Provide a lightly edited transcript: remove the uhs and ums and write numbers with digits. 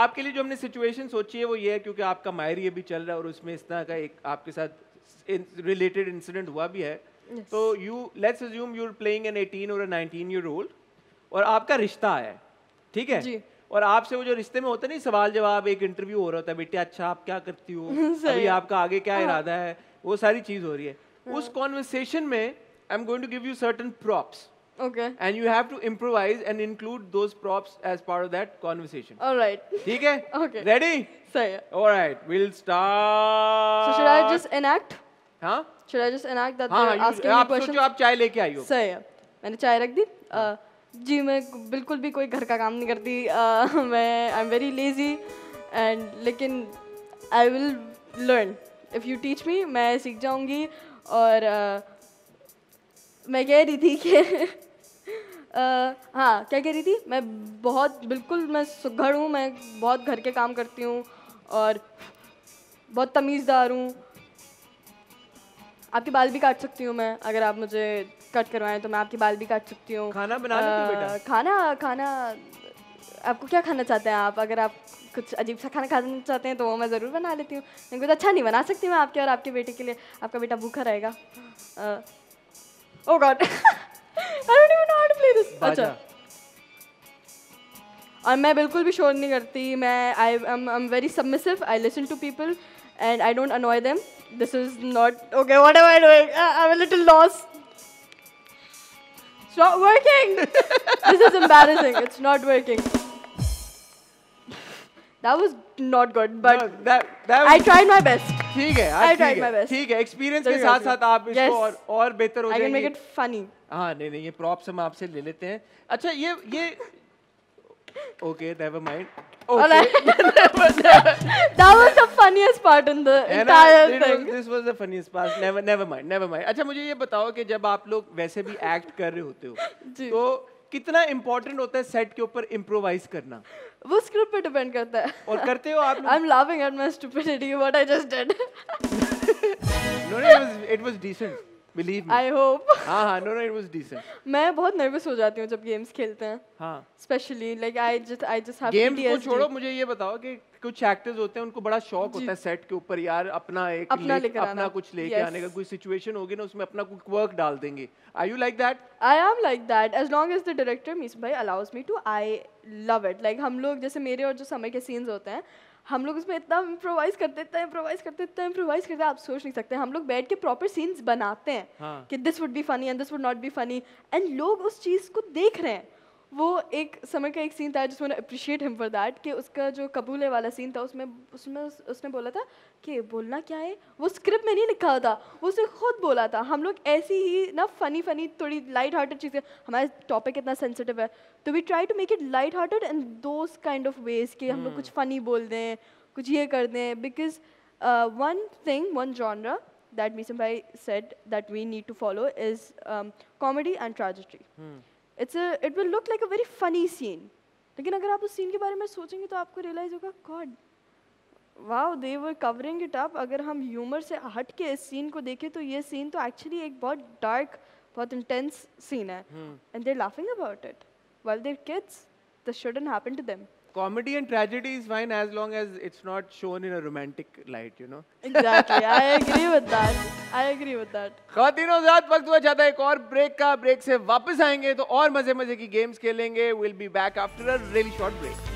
आपके लिए जो हमने सिचुएशन सोची है वो ये है क्योंकि आपका माहिर ये भी चल रहा है और उसमें इस तरह का एक आपके साथ रिलेटेड इंसिडेंट हुआ भी है। तो you let's assume you are playing an 18 और 19 ईयर ओल्ड और आपका रिश्ता है, ठीक है जी। और आपसे वो जो रिश्ते में होता है नहीं सवाल जवाब, एक इंटरव्यू हो रहा होता है, बेटे अच्छा आप क्या करती हो, अभी आपका आगे क्या इरादा है, वो सारी चीज हो रही है। उस कॉन्वर्सेशन में I am going to give you certain props, okay, and you have to improvise and include those props as part of that conversation. all right, ठीक है? okay, Ready? सही है। All right, we'll start. So should I just enact? हाँ? Should I just enact that हाँ, they're asking me आप questions? सोचो आप चाय लेके आई हो। सही है, मैंने चाय रख दी। जी मैं बिल्कुल भी कोई घर का काम नहीं करती, मैं I am very lazy and लेकिन I will learn if you teach me, मैं सीख जाऊंगी। और मैं कह रही थी कि हाँ क्या कह रही थी, मैं बहुत बिल्कुल मैं सुघड़ हूँ, मैं बहुत घर के काम करती हूँ और बहुत तमीज़दार हूँ। आपके बाल भी काट सकती हूँ मैं, अगर आप मुझे कट करवाएं तो मैं आपके बाल भी काट सकती हूँ। खाना बना लेती हो बेटा? खाना आपको क्या खाना चाहते हैं आप? अगर आप कुछ अजीब सा खाना खाना चाहते हैं तो वो मैं ज़रूर बना लेती हूँ, लेकिन कुछ अच्छा नहीं बना सकती मैं आपके और आपके बेटे के लिए। आपका बेटा भूखा रहेगा। Oh God I don't even know how to play this. अच्छा, और मैं बिल्कुल भी शोर नहीं करती, मैं I'm very submissive, I listen to people and I don't annoy them. This is not okay. What am I doing? I'm a little lost. It's not working. This is embarrassing. It's not working. That was not good, but no, that I tried my best. ठीक है, I tried my best. ठीक है, experience के साथ साथ आप इसको और बेहतर हो जाएंगे। I can make it funny. हाँ नहीं ये प्रॉप्स हम आपसे ले लेते हैं। अच्छा ये okay, never mind. Okay. That was the funniest part in the entire thing. This was the funniest part. Never mind. अच्छा मुझे ये बताओ कि जब आप लोग वैसे भी एक्ट कर रहे होते हो तो कितना इम्पोर्टेंट होता है सेट के ऊपर इम्प्रोवाइज करना? वो स्क्रिप्ट पे डिपेंड करता है। और करते हो आप लोग? I'm laughing at my stupidity, what I just did. No, it was decent. Believe me. I hope. हाँ, no, it was decent. मैं बहुत नर्वस हो जाती हूँ जब गेम्स खेलते हैं। हाँ। Especially like I just have games PTSD. को छोड़ो, मुझे ये बताओ कि कुछ एक्टर्स होते हैं उनको बड़ा शौक होता है सेट के ऊपर यार अपना कुछ लेके आने का, कोई सिचुएशन होगी ना उसमें अपना कुछ वर्क डाल देंगे। Are you like that? I am like that. As long as the director मीस भाई allows me to, I love it. Like हम लोग जैसे मेरे और जो समय के सीन्स होते हैं, हम लोग उसमें इतना इम्प्रोवाइज करते हैं आप सोच नहीं सकते। हम लोग बैठ के प्रॉपर सीन्स बनाते हैं कि this would be funny and this would not be funny, and लोग उस चीज़ को देख रहे हैं। वो एक समय का एक सीन था, जिसमें अप्रिशिएट हिम फॉर दैट, कि उसका जो कबूले वाला सीन था उसमें उसने बोला था कि बोलना क्या है, वो स्क्रिप्ट में नहीं लिखा हुआ था, वो उसने खुद बोला था। हम लोग ऐसी ही ना फनी थोड़ी लाइट हार्टेड चीज़ें, हमारा टॉपिक इतना सेंसिटिव है तो we try to make it light hearted and those kind of ways कि हम लोग कुछ फनी बोल दें, कुछ ये कर दें। Because one genre that Meesam bhai said that we need to follow is comedy and tragedy. It will look like a very funny scene, लेकिन अगर आप उस सीन के बारे में सोचेंगे तो आपको रियलाइज होगा God wow they were covering it up. अगर हम ह्यूमर से हट के इस सीन को देखें तो ये सीन तो एक्चुअली एक बहुत डार्क, बहुत इंटेंस सीन है, and they are laughing about it while their kids. This shouldn't happen to them. Comedy and tragedy is fine as long as it's not shown in a romantic light, you know. Exactly, I agree with that. ख़वातीनो ज़ात, वक्त हुआ चाहता है एक और break का। Break से वापस आएंगे तो और मजे की गेम्स खेलेंगे। We'll be back after a really short break.